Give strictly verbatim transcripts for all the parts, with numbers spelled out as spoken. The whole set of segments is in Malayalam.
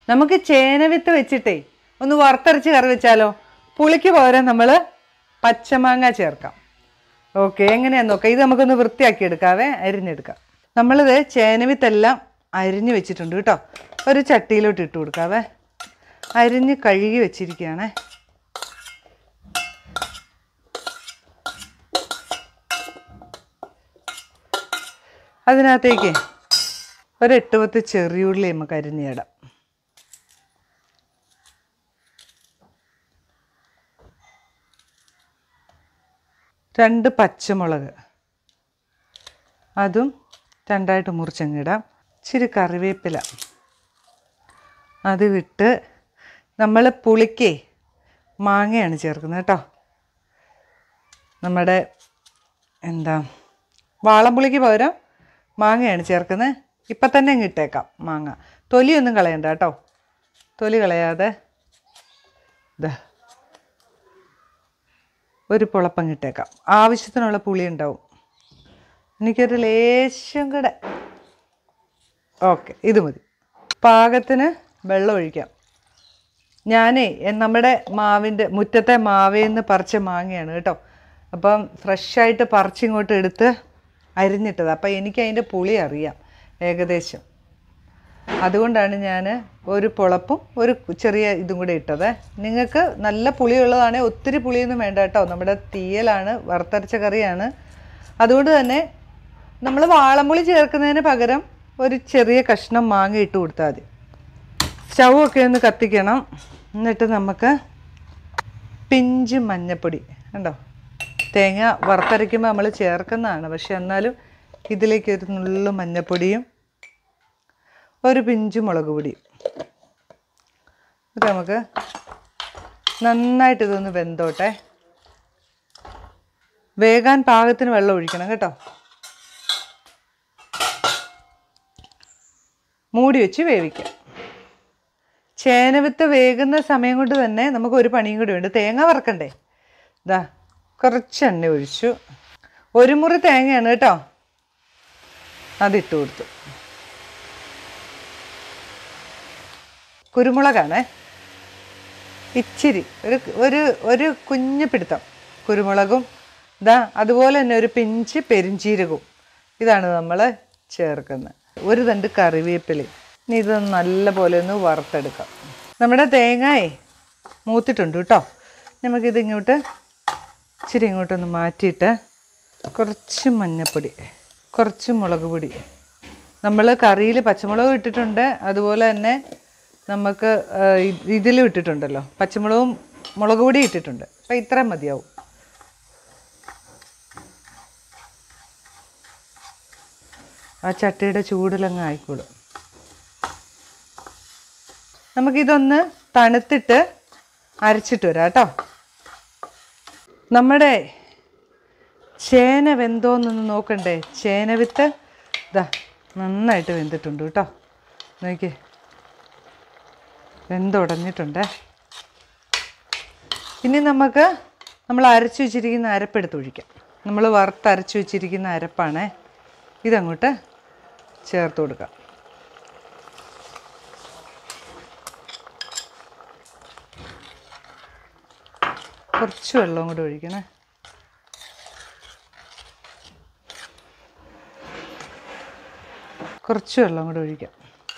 നമുക്ക് ചേനവിത്ത് വെച്ചിട്ടേ ഒന്ന് വറുത്തരച്ച് കറി വെച്ചാലോ? പുളിക്ക് പകരം നമ്മൾ പച്ചമാങ്ങ ചേർക്കാം. ഓക്കെ, എങ്ങനെയാന്ന് നോക്കാം. ഇത് നമുക്കൊന്ന് വൃത്തിയാക്കി എടുക്കാവേ, അരിഞ്ഞെടുക്കാം. നമ്മളിത് ചേനവിത്തെല്ലാം അരിഞ്ഞ് വെച്ചിട്ടുണ്ട് കേട്ടോ. ഒരു ചട്ടിയിലോട്ട് ഇട്ട് കൊടുക്കാവേ. അരിഞ്ഞ് കഴുകി വെച്ചിരിക്കുകയാണേ. അതിനകത്തേക്ക് ഒരു എട്ട് പത്ത് ചെറിയുള്ളി നമുക്ക് അരിഞ്ഞിടാം. രണ്ട് പച്ചമുളക് അതും രണ്ടായിട്ട് മുറിച്ചങ്ങിടാം. ഇച്ചിരി കറിവേപ്പില അത് വിട്ട് നമ്മൾ പുളിക്ക് മാങ്ങയാണ് ചേർക്കുന്നത് കേട്ടോ. നമ്മുടെ എന്താ വാളംപുളിക്ക് പകരം മാങ്ങയാണ് ചേർക്കുന്നത്. ഇപ്പം തന്നെ അങ്ങ് ഇട്ടേക്കാം മാങ്ങ. തൊലിയൊന്നും കളയണ്ട കേട്ടോ. തൊലി കളയാതെ ഇതാ ഒരു പുളപ്പങ്ങ് ഇട്ടേക്കാം. ആവശ്യത്തിനുള്ള പുളി ഉണ്ടാവും. എനിക്കൊരു ലേശം കൂടെ. ഓക്കെ, ഇത് മതി. പാകത്തിന് വെള്ളം ഒഴിക്കാം. ഞാനേ നമ്മുടെ മാവിൻ്റെ മുറ്റത്തെ മാവിൽ നിന്ന് പറിച്ച മാങ്ങയാണ് കേട്ടോ. അപ്പം ഫ്രഷായിട്ട് പറിച്ചിങ്ങോട്ട് എടുത്ത് അരിഞ്ഞിട്ടത്. അപ്പം എനിക്ക് അതിൻ്റെ പുളി അറിയാം ഏകദേശം. അതുകൊണ്ടാണ് ഞാൻ ഒരു പുളപ്പും ഒരു ചെറിയ ഇതും കൂടെ ഇട്ടത്. നിങ്ങൾക്ക് നല്ല പുളിയുള്ളതാണെങ്കിൽ ഒത്തിരി പുളിയൊന്നും വേണ്ട കേട്ടോ. നമ്മുടെ തീയലാണ്, വറുത്തരച്ച കറിയാണ്. അതുകൊണ്ട് തന്നെ നമ്മൾ വാളംപുളി ചേർക്കുന്നതിന് പകരം ഒരു ചെറിയ കഷ്ണം മാങ്ങ ഇട്ട് കൊടുത്താൽ മതി. സ്റ്റൗ ഒക്കെ ഒന്ന് കത്തിക്കണം. എന്നിട്ട് നമുക്ക് പിഞ്ച് മഞ്ഞപ്പൊടി കണ്ടോ, തേങ്ങ വറുത്തരയ്ക്കുമ്പോൾ നമ്മൾ ചേർക്കുന്നതാണ്, പക്ഷെ എന്നാലും ഇതിലേക്ക് ഒരു നുള്ളു മഞ്ഞപ്പൊടിയും ഒരു പിഞ്ച് മുളക് പൊടിയും ഇത് നമുക്ക് നന്നായിട്ട് ഇതൊന്ന് വെന്തോട്ടെ. വേകാൻ പാകത്തിന് വെള്ളം ഒഴിക്കണം കേട്ടോ. മൂടി വെച്ച് വേവിക്കാം. ചേനവിത്ത് വേകുന്ന സമയം കൊണ്ട് തന്നെ നമുക്ക് ഒരു പണിയും കൂടി ഉണ്ട്. തേങ്ങ വറക്കണ്ടേ? ഇതാ കുറച്ച് എണ്ണ ഒഴിച്ചു. ഒരു മുറി തേങ്ങയാണ് കേട്ടോ, അതിട്ട് കൊടുത്തു. കുരുമുളകാണേ, ഇച്ചിരി ഒരു ഒരു ഒരു കുഞ്ഞു പിടുത്തം കുരുമുളകും ഇതാ അതുപോലെ തന്നെ ഒരു പിഞ്ച് പെരിഞ്ചീരകവും ഇതാണ് നമ്മൾ ചേർക്കുന്നത്. ഒരു തണ്ട് കറിവേപ്പിലയും. ഇനി ഇത് നല്ല പോലെ ഒന്ന് വറുത്തെടുക്കാം. നമ്മുടെ തേങ്ങയെ മൂത്തിട്ടുണ്ട് കേട്ടോ. നമുക്കിത് ഇങ്ങോട്ട് ഇച്ചിരി ഇങ്ങോട്ടൊന്ന് മാറ്റിയിട്ട് കുറച്ച് മഞ്ഞൾപ്പൊടി, കുറച്ച് മുളക് പൊടി. നമ്മൾ കറിയിൽ പച്ചമുളക് ഇട്ടിട്ടുണ്ട്, അതുപോലെ തന്നെ നമുക്ക് ഇതിലും ഇട്ടിട്ടുണ്ടല്ലോ, പച്ചമുളകും മുളക് പൊടി ഇട്ടിട്ടുണ്ട്. അപ്പം ഇത്ര മതിയാവും. ആ ചട്ടിയുടെ ചൂടിലങ്ങ് ആയിക്കോളും. നമുക്കിതൊന്ന് തണുത്തിട്ട് അരച്ചിട്ട് വരാം കേട്ടോ. നമ്മുടെ ചേന വെന്തോന്നൊന്ന് നോക്കണ്ടേ? ചേനവിത്ത് ഇതാ നന്നായിട്ട് വെന്തിട്ടുണ്ട് കേട്ടോ. നോക്കിയേ, വെന്തുടഞ്ഞിട്ടുണ്ട്. ഇനി നമുക്ക് നമ്മൾ അരച്ചു വെച്ചിരിക്കുന്ന അരപ്പെടുത്ത് ഒഴിക്കാം. നമ്മൾ വറുത്തരച്ചു വെച്ചിരിക്കുന്ന അരപ്പാണേ. ഇതങ്ങോട്ട് ചേർത്ത് കൊടുക്കാം. കുറച്ച് വെള്ളവും കൂടെ ഒഴിക്കണേ. കുറച്ച് വെള്ളം കൂടെ ഒഴിക്കാം.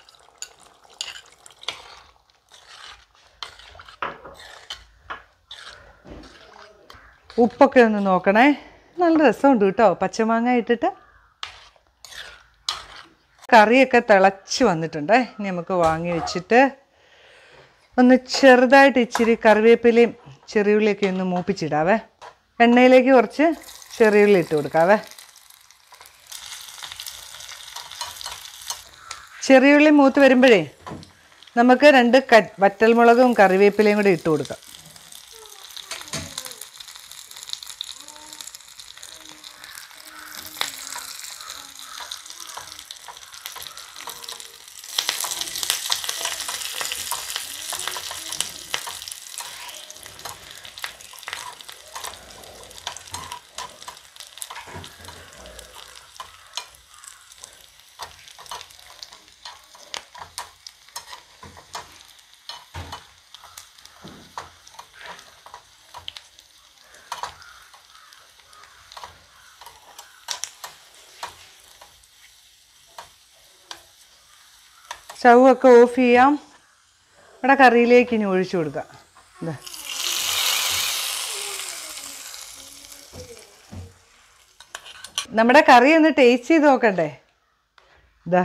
ഉപ്പൊക്കെ ഒന്ന് നോക്കണേ. നല്ല രസമുണ്ട് കേട്ടോ പച്ചമാങ്ങ ഇട്ടിട്ട്. കറിയൊക്കെ തിളച്ച് വന്നിട്ടുണ്ട്. ഇനി നമുക്ക് വാങ്ങി വെച്ചിട്ട് ഒന്ന് ചെറുതായിട്ട് ഇച്ചിരി കറിവേപ്പിലയും ചെറിയുള്ളിയൊക്കെ ഒന്ന് മൂപ്പിച്ചിടാവേ. എണ്ണയിലേക്ക് കുറച്ച് ചെറിയുള്ളി ഇട്ട് കൊടുക്കാവേ. ചെറിയുള്ളി മൂത്ത് വരുമ്പോഴേ നമുക്ക് രണ്ട് ക വറ്റൽമുളകും കറിവേപ്പിലയും കൂടി ഇട്ട് കൊടുക്കാം. സ്റ്റൗ ഒക്കെ ഓഫ് ചെയ്യാം. ഇവിടെ കറിയിലേക്ക് ഇനി ഒഴിച്ചു കൊടുക്കാം. ഇതാ നമ്മുടെ കറി ഒന്ന് ടേസ്റ്റ് ചെയ്ത് നോക്കണ്ടേ? ഇതാ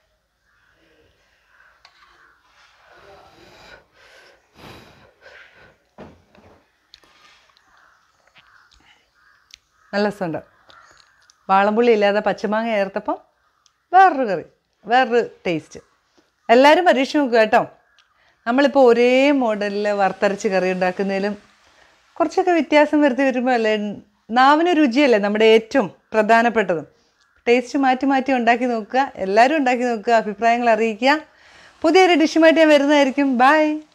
നല്ല രസമുണ്ട്. വാളംപുള്ളി ഇല്ലാതെ പച്ചമാങ്ങ ചേർത്തപ്പം വേറൊരു കറി, വേറൊരു ടേസ്റ്റ്. എല്ലാവരും പരീക്ഷ നോക്കുക കേട്ടോ. നമ്മളിപ്പോൾ ഒരേ മോഡലിൽ വറുത്തരച്ച് കറി ഉണ്ടാക്കുന്നതിലും കുറച്ചൊക്കെ വ്യത്യാസം വരുത്തി വരുമ്പോൾ അല്ലേ നാവിന് രുചിയല്ലേ നമ്മുടെ ഏറ്റവും പ്രധാനപ്പെട്ടതും. ടേസ്റ്റ് മാറ്റി മാറ്റി ഉണ്ടാക്കി നോക്കുക. എല്ലാവരും ഉണ്ടാക്കി നോക്കുക. അഭിപ്രായങ്ങൾ അറിയിക്കുക. പുതിയൊരു ഡിഷുമായിട്ട് ഞാൻ വരുന്നതായിരിക്കും. ബൈ.